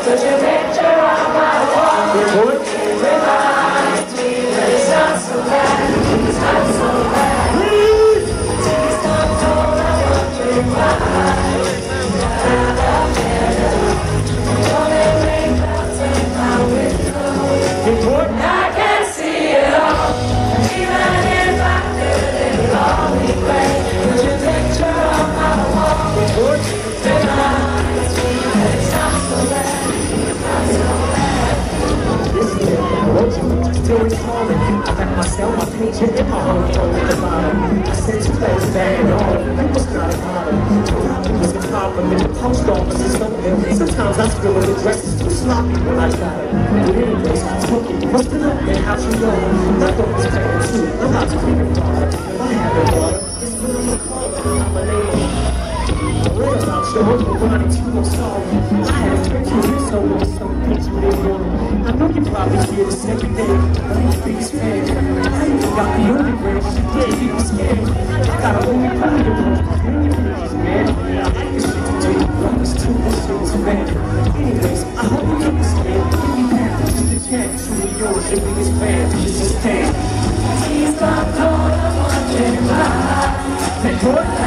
Such a picture on my wall. Reminds me that it's not so bad. It's not so bad. Please don't hold on your mind. Don't let rain clouds in my window. I can see it all. Even if I could, it would all be great. Put your picture on my wall. Reminds me that it's not so bad. It's not so bad. This year, still recalling, I got myself my picture in my home phone at the bottom. I said you things bad and all, it was not a problem. It was a compliment, the post office is something. Sometimes I feel the dress is too sloppy when I got it. But anyways, I took it, busted up, man, how'd you know? My thought was paying too, I'm not to think about it. If I have it water, it's really a call, I'm a lady. I read about your uncle running to no song. I had a picture of this over some picture they wanted. I know you probably see it the second day. I'm the biggest fan. I even got the only branch. Yeah, you was scared. I got a only part of the many pages, man. I like this shit to do. Love this too. This shit is bad. Anyways, I hope you understand. Give me back. This is the chance. Truly yours, your biggest fan. This is Tan. Please don't hold on your mind.